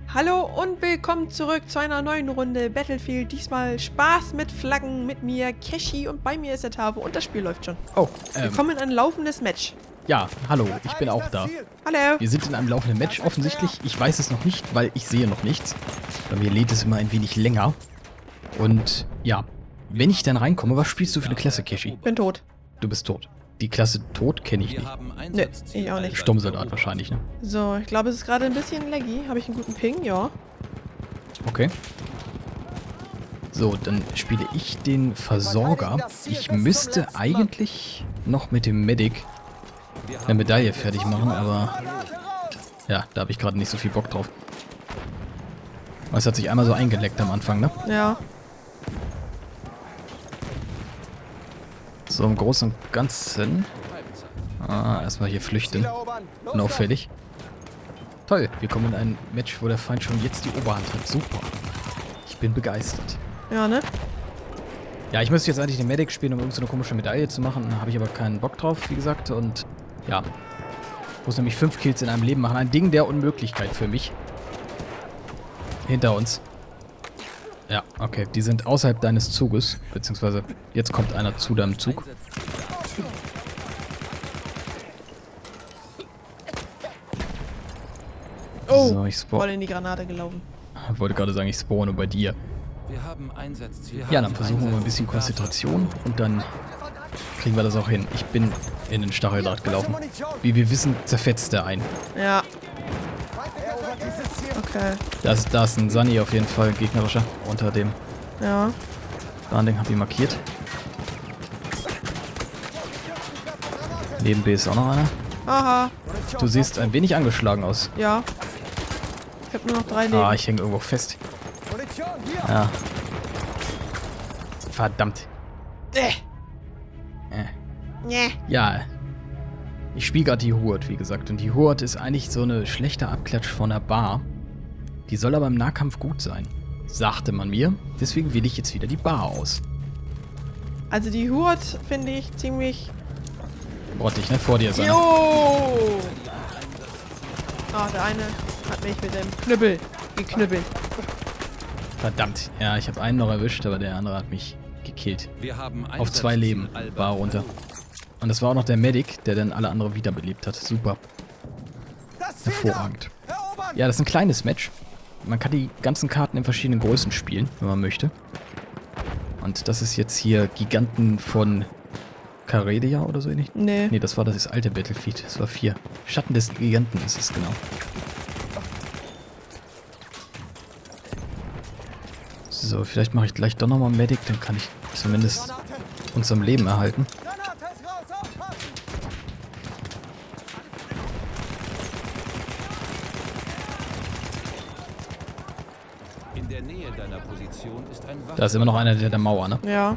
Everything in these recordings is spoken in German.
Hallo und willkommen zurück zu einer neuen Runde Battlefield. Diesmal Spaß mit Flaggen mit mir, Keshi, und bei mir ist der Tavo und das Spiel läuft schon. Oh, Willkommen in ein laufendes Match. Ja, hallo, ich bin auch da. Hallo. Wir sind in einem laufenden Match offensichtlich. Ich weiß es noch nicht, weil ich sehe noch nichts. Bei mir lädt es immer ein wenig länger. Und ja, wenn ich dann reinkomme, was spielst du für eine Klasse, Keshi? Bin tot. Du bist tot. Die Klasse tot kenne ich nicht. Nö, ich auch nicht. Sturmsoldat wahrscheinlich, ne? So, ich glaube, es ist gerade ein bisschen laggy. Habe ich einen guten Ping? Ja. Okay. So, dann spiele ich den Versorger. Ich müsste eigentlich noch mit dem Medic eine Medaille fertig machen, aber ja, da habe ich gerade nicht so viel Bock drauf. Es hat sich einmal so eingeleckt am Anfang, ne? Ja. So im Großen und Ganzen. Erstmal hier flüchten. Unauffällig. Toll, wir kommen in ein Match, wo der Feind schon jetzt die Oberhand hat. Super. Ich bin begeistert. Ja, ne? Ja, ich müsste jetzt eigentlich den Medic spielen, um irgendeine komische Medaille zu machen. Da habe ich aber keinen Bock drauf, wie gesagt. Und ja, ich muss nämlich 5 Kills in einem Leben machen. Ein Ding der Unmöglichkeit für mich. Hinter uns. Ja, okay. Die sind außerhalb deines Zuges. Beziehungsweise jetzt kommt einer zu deinem Zug. Oh, So, ich voll in die Granate gelaufen. wollte gerade sagen, ich spawne bei dir. Ja, dann versuchen wir mal ein bisschen Konzentration und dann kriegen wir das auch hin. Ich bin in den Stacheldraht gelaufen. Wie wir wissen, zerfetzt er ein. Ja. Okay. Da ist ein Sunny auf jeden Fall, ein gegnerischer, unter dem Ja. Branding, hab ihn markiert. Neben B ist auch noch einer. Aha. Du siehst ein wenig angeschlagen aus. Ja. Ich habe nur noch 3 Leben. Ah, ich hänge irgendwo fest. Ja. Verdammt. Nee. Ja. Ich spiele gerade die Horde, wie gesagt. Und die Horde ist eigentlich so eine schlechte Abklatsch von der Bar. Die soll aber im Nahkampf gut sein, sagte man mir. Deswegen wähle ich jetzt wieder die Bar aus. Also die Horde finde ich ziemlich... Brottig, ne? Vor dir ist einer. Jo! Ah, der eine hat mich mit dem Knüppel geknüppelt. Verdammt. Ja, ich habe einen noch erwischt, aber der andere hat mich gekillt. Auf 2 Leben. Bar runter. Und das war auch noch der Medic, der dann alle anderen wiederbelebt hat. Super. Hervorragend. Ja, das ist ein kleines Match. Man kann die ganzen Karten in verschiedenen Größen spielen, wenn man möchte. Und das ist jetzt hier Giganten von Caredia oder so ähnlich? Nee. Nee, das war das alte Battlefield. Das war 4. Schatten des Giganten ist es, genau. So, vielleicht mache ich gleich doch nochmal Medic, dann kann ich zumindest uns am Leben erhalten. In der Nähe deiner Position ist ein Da ist immer noch einer der Mauer, ne? Ja.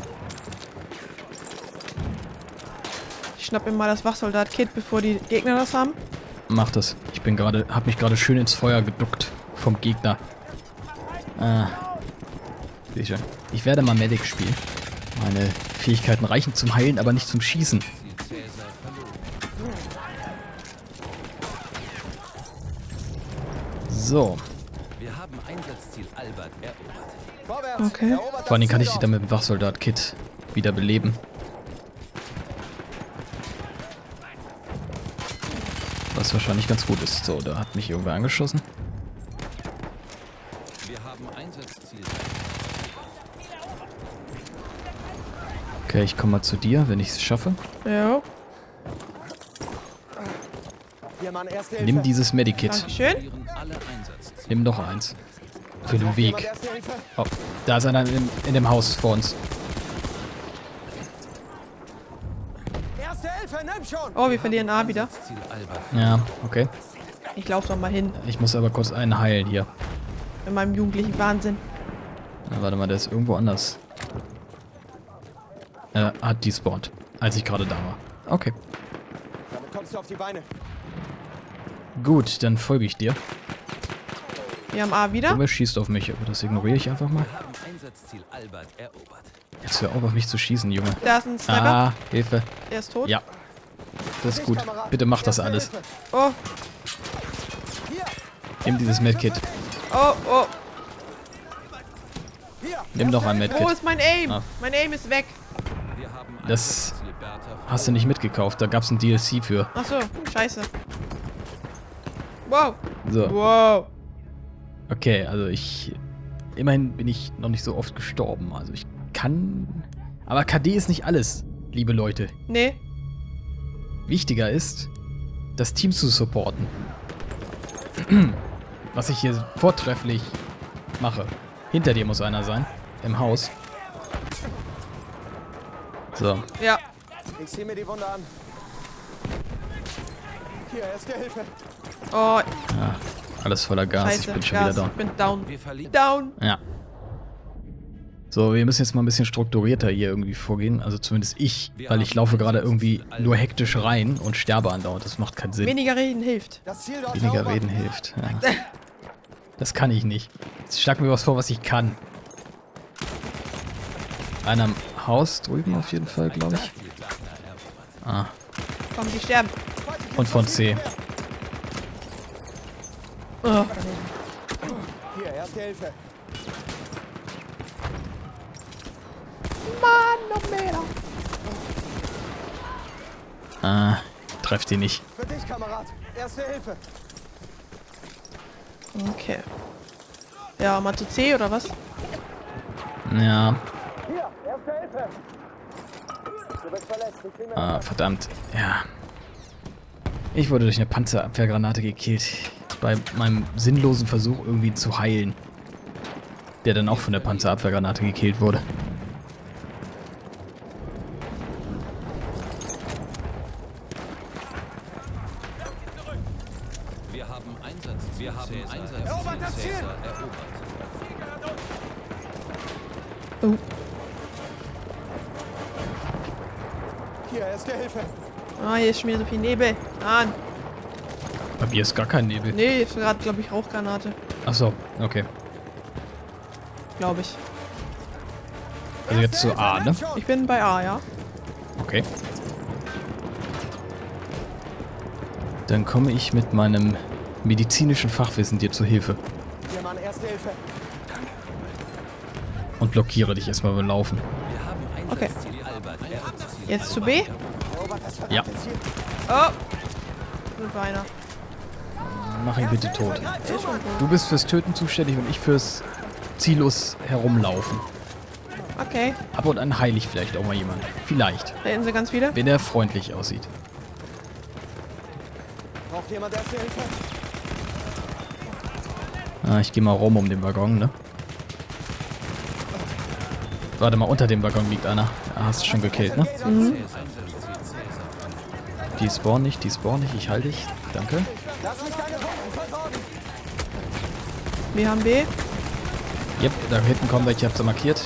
Ich schnapp mir mal das Wachsoldat-Kit, bevor die Gegner das haben. Mach das. Hab mich gerade schön ins Feuer geduckt vom Gegner. Sicher. Ich werde mal Medic spielen. Meine Fähigkeiten reichen zum Heilen, aber nicht zum Schießen. So. Wir haben Einsatzziel Albert erobert. Okay. Vor allem kann ich die dann mit dem Wachsoldat-Kit wieder beleben. Was wahrscheinlich ganz gut ist. So, da hat mich irgendwer angeschossen. Wir haben Einsatzziel. Okay, ich komme mal zu dir, wenn ich es schaffe. Ja. Nimm dieses Medikit. Dankeschön. Alle Einsatzziele. Nimm noch eins. Für den Weg. Oh, da ist einer in dem Haus vor uns. Oh, wir verlieren A wieder. Ziel Albert. Ja, okay. Ich laufe doch mal hin. Ich muss aber kurz einen heilen hier. In meinem jugendlichen Wahnsinn. Na, warte mal, der ist irgendwo anders. Hat despawned, als ich gerade da war. Okay. Damit kommst du auf die Beine. Gut, dann folge ich dir. Wir haben A wieder. Junge schießt auf mich, aber das ignoriere ich einfach mal. Wir haben Einsatzziel Albert erobert. Jetzt hör auf mich zu schießen, Junge. Da ist ein Sniper. Ah, Hilfe. Der ist tot. Ja. Das ist gut. Bitte mach das alles. Oh, Nimm dieses Medkit. Oh, oh. Nimm doch ein Wo Medkit. ist mein Aim? Ah. Mein Aim ist weg. Wir haben Das Einsatzziel Bertha hast du nicht mitgekauft. Da gab es ein DLC für. Ach so, scheiße. Wow. So. Wow. Okay, also immerhin bin ich noch nicht so oft gestorben. Also ich kann... Aber KD ist nicht alles, liebe Leute. Nee. Wichtiger ist, das Team zu supporten. Was ich hier vortrefflich mache. Hinter dir muss einer sein. Im Haus. So. Ja. Ich sehe mir die Wunde an. Hier, erste Hilfe. Oh, Ja, alles voller Gas. scheiße. Ich bin schon Gas. wieder down. Ich bin down. Wir verlieren. Down. Ja. So, wir müssen jetzt mal ein bisschen strukturierter hier irgendwie vorgehen. Also zumindest ich, weil ich laufe gerade irgendwie nur hektisch rein und sterbe andauernd. Das macht keinen Sinn. Weniger reden hilft. Das Ziel dort Weniger erobern. reden hilft. Ja. Das kann ich nicht. Jetzt schlag mir was vor, was ich kann. Einer im Haus drüben auf jeden Fall, glaube ich. Ah, Komm, die sterben. und von C. Oh. Hier, erste Hilfe. Ah, treff die nicht. Für dich, Kamerad. Erste Hilfe. Okay. Ja, mal zu C oder was? Ja, Hier, erste Hilfe. Du bist verletzt. Ich nehme ah, verdammt. Ja. Ich wurde durch eine Panzerabwehrgranate gekillt. Bei meinem sinnlosen Versuch irgendwie zu heilen. Der dann auch von der Panzerabwehrgranate gekillt wurde. Wir haben Einsatzziel Erobert das Ziel! Cäsar erobert. Oh. Hier, erste Hilfe. Ah, hier ist schon wieder so viel Nebel. Ah, Bei mir ist gar kein Nebel. nee, ist gerade, glaube ich, Rauchgranate. Achso, okay. Glaube ich. Also jetzt zu A, ne? Ich bin bei A, ja? Okay. Dann komme ich mit meinem medizinischen Fachwissen dir zu Hilfe. Hier, Mann, erste Hilfe. Und blockiere dich erstmal beim Laufen. Wir haben Okay. Einsatzziel Albert erobert. Jetzt zu B. Erobert das Ja. verdammte Ziel. Oh. Sind wir einer. Mach ihn bitte tot. Der ist schon tot. Du bist fürs Töten zuständig und ich fürs ziellos herumlaufen. Okay. Ab und an heile ich vielleicht auch mal jemanden. Vielleicht. Da hinten sind ganz viele. Wenn er freundlich aussieht. Braucht jemand erste Hilfe? Ah, ich gehe mal rum um den Waggon, ne? Warte mal, unter dem Waggon liegt einer. Ah, hast du schon gekillt, ne? Die spawnen nicht, die spawnen nicht. Ich halte dich. Danke. Lass mich deine Wunden versorgen. Wir haben B. Yep, da hinten kommen welche. Ich hab sie markiert.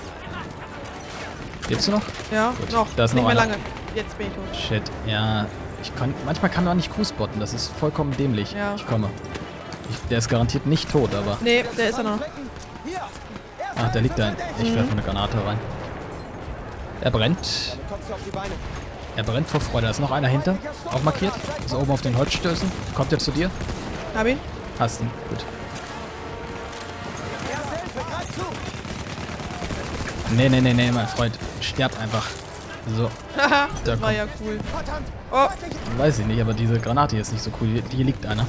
Lebst du noch? Ja, Gut. noch. Da ist nicht noch mehr einer. lange. Jetzt bin ich tot. Shit, ja. Manchmal kann man nicht Q-spotten. Das ist vollkommen dämlich. Ja. Ich komme. Der ist garantiert nicht tot, aber... Nee, der ist er noch. Hier, Ah, da liegt ein. Ich werfe eine Granate rein. Er brennt. damit kommst du auf die Beine. Er brennt vor Freude. Da ist noch einer hinter. Auch markiert. Ist oben auf den Holzstößen. Kommt er zu dir? Hab ihn. Hast ihn. Gut. Erste Hilfe, greif zu. Nee, mein Freund. Sterbt einfach. So. Haha, Da das war kommt- ja cool. Verdammt. Oh, Weiß ich nicht, aber diese Granate hier ist nicht so cool. Hier liegt einer.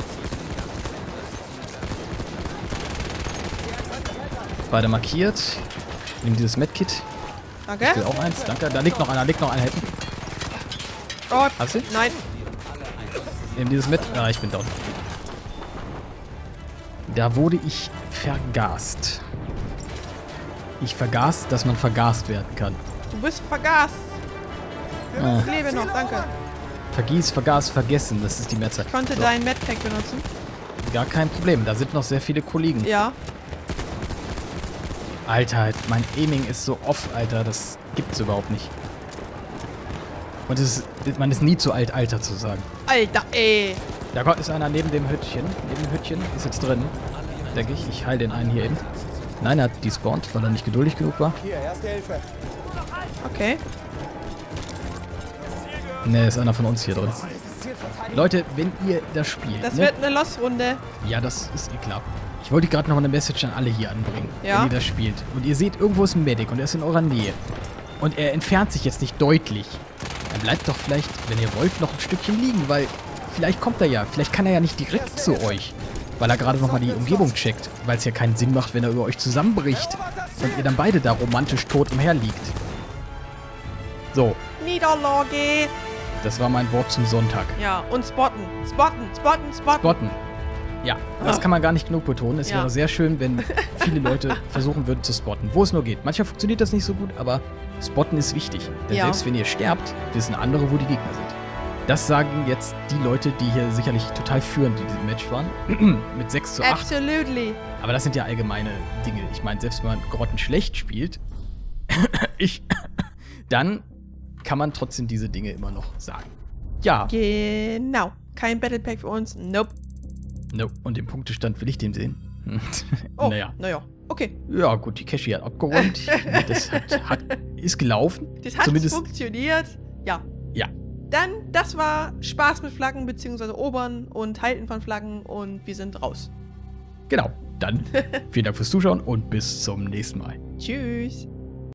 Beide markiert. Nimm dieses Medkit. danke. Ich will auch eins. Danke. Da liegt noch einer hinten. Oh, Hast du? nein. Nimm dieses mit. Ah, ich bin down. Da wurde ich vergast. Ich vergaß, dass man vergast werden kann. Du bist vergast. Ah. Ich lebe noch, danke. Vergaß, vergessen. Das ist die Mehrzahl. Ich konnte So, deinen Medpack benutzen. gar kein Problem. Da sind noch sehr viele Kollegen. Ja. Alter, mein Aiming ist so off, Alter. Das gibt's überhaupt nicht. Und man ist nie zu alt, Alter zu sagen. Alter, ey. Da ist einer neben dem Hütchen. Neben dem Hütchen ist jetzt drin. Denke ich. Ich heile den einen hier eben. Nein, er hat despawned, weil er nicht geduldig genug war. Hier, erste Hilfe. Okay. Ne, ist einer von uns hier drin. Ziel verteidigen. Leute, wenn ihr das spielt, Das ne? wird eine Loss-Runde. Ja, das ist eh klar. Ich wollte gerade noch eine Message an alle hier anbringen, Ja. wenn ihr das spielt. Und ihr seht, irgendwo ist ein Medic und er ist in eurer Nähe. Und er entfernt sich jetzt nicht deutlich. Dann bleibt doch vielleicht, wenn ihr wollt, noch ein Stückchen liegen, weil vielleicht kommt er ja. Vielleicht kann er ja nicht direkt zu euch, weil er gerade nochmal die Umgebung checkt. Weil es ja keinen Sinn macht, wenn er über euch zusammenbricht und ihr dann beide da romantisch tot umherliegt. So, Niederlage. das war mein Wort zum Sonntag. Ja, und spotten. Spotten. Spotten. Ja, das kann man gar nicht genug betonen. Es Ja. wäre sehr schön, wenn viele Leute versuchen würden zu spotten, wo es nur geht. Manchmal funktioniert das nicht so gut, aber spotten ist wichtig. Denn Ja. selbst wenn ihr sterbt, wissen andere, wo die Gegner sind. Das sagen jetzt die Leute, die hier sicherlich total führend in diesem Match waren. Mit 6:8. Absolutely. Aber das sind ja allgemeine Dinge. Ich meine, selbst wenn man grottenschlecht spielt, dann kann man trotzdem diese Dinge immer noch sagen. Ja. Genau. Kein Battle Pack für uns. Nope. No. Und den Punktestand will ich den sehen. Oh, Naja. Okay. Ja, gut, die Cashy hat abgeräumt. Das ist gelaufen. Das hat Zumindest. funktioniert. Ja. Ja. Dann, das war Spaß mit Flaggen, beziehungsweise Obern und Halten von Flaggen und wir sind raus. Genau. Dann vielen Dank fürs Zuschauen und bis zum nächsten Mal. Tschüss.